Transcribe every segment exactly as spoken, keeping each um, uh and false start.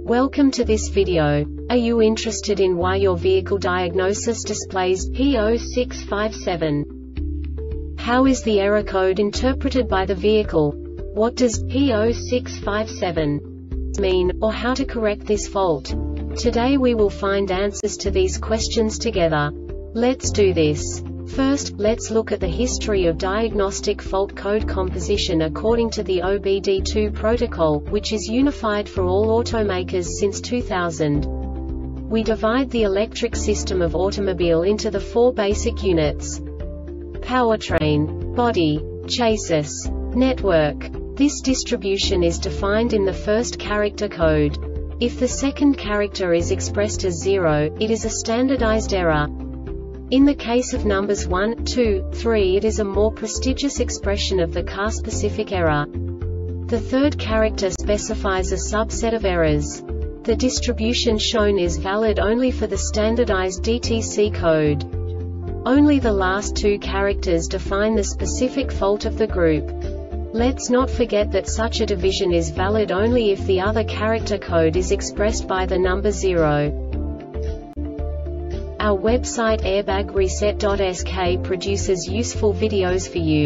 Welcome to this video. Are you interested in why your vehicle diagnosis displays P zero six five seven? How is the error code interpreted by the vehicle? What does P zero six five seven mean, or how to correct this fault? Today we will find answers to these questions together. Let's do this. First, let's look at the history of diagnostic fault code composition according to the O B D two protocol, which is unified for all automakers since two thousand. We divide the electric system of automobile into the four basic units: powertrain, body, chassis, network. This distribution is defined in the first character code. If the second character is expressed as zero, it is a standardized error. In the case of numbers one, two, three, it is a more prestigious expression of the car-specific error. The third character specifies a subset of errors. The distribution shown is valid only for the standardized D T C code. Only the last two characters define the specific fault of the group. Let's not forget that such a division is valid only if the other character code is expressed by the number zero. Our website airbag reset dot S K produces useful videos for you.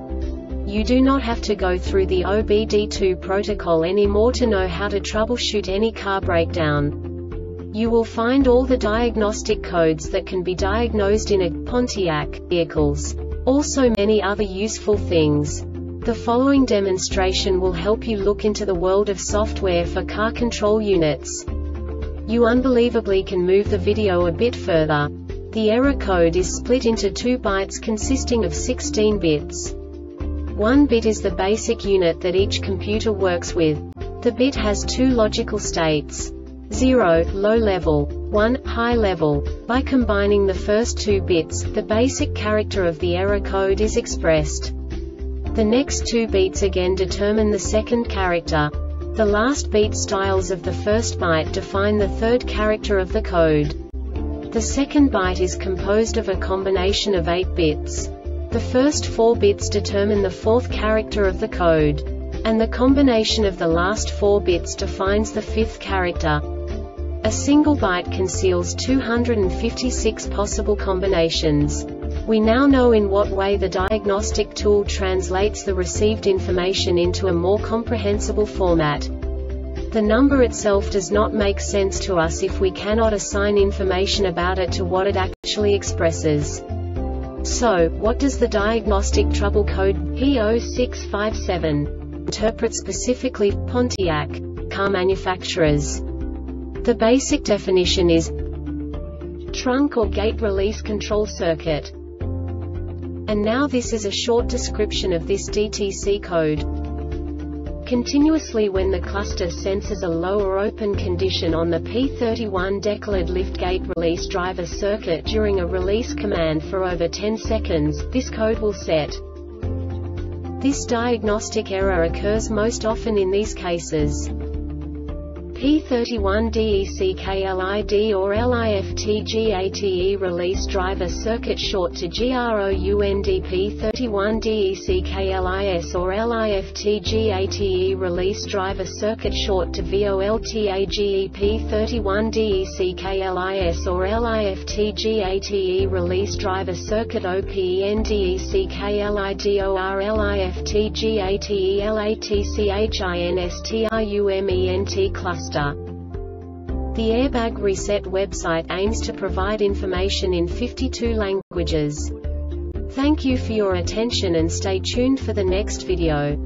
You do not have to go through the O B D two protocol anymore to know how to troubleshoot any car breakdown. You will find all the diagnostic codes that can be diagnosed in a Pontiac vehicles. Also many other useful things. The following demonstration will help you look into the world of software for car control units. You unbelievably can move the video a bit further. The error code is split into two bytes consisting of sixteen bits. One bit is the basic unit that each computer works with. The bit has two logical states: zero, low level, one, high level. By combining the first two bits, the basic character of the error code is expressed. The next two bits again determine the second character. The last beat styles of the first byte define the third character of the code. The second byte is composed of a combination of eight bits. The first four bits determine the fourth character of the code. And the combination of the last four bits defines the fifth character. A single byte conceals two hundred fifty-six possible combinations. We now know in what way the diagnostic tool translates the received information into a more comprehensible format. The number itself does not make sense to us if we cannot assign information about it to what it actually expresses. So, what does the diagnostic trouble code P zero six five seven interpret specifically for Pontiac car manufacturers? The basic definition is trunk or gate release control circuit. And now this is a short description of this D T C code. Continuously when the cluster senses a low or open condition on the P thirty-one decoupled lift gate release driver circuit during a release command for over ten seconds, this code will set. This diagnostic error occurs most often in these cases: P thirty-one decoupled or liftgate release driver circuit short to ground. P thirty-one decoupled or liftgate release driver circuit short to voltage. P thirty-one decoupled or liftgate release driver circuit open decoupled or liftgate latchinstrument cluster. The Airbag Reset website aims to provide information in fifty-two languages. Thank you for your attention and stay tuned for the next video.